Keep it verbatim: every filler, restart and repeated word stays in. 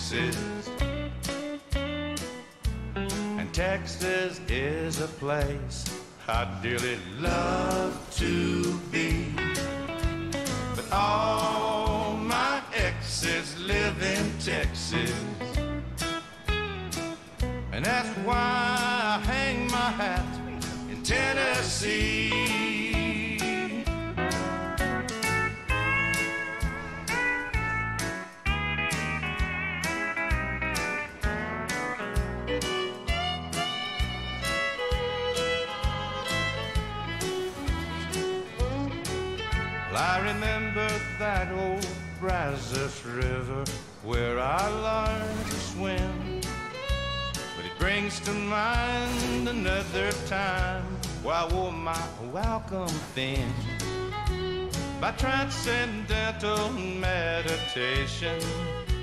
Texas. And Texas is a place I'd dearly love to be. But all my exes live in Texas, and that's why I hang my hat in Tennessee. I remember that old Brazos River where I learned to swim, but it brings to mind another time where I wore my welcome fin. By transcendental meditation,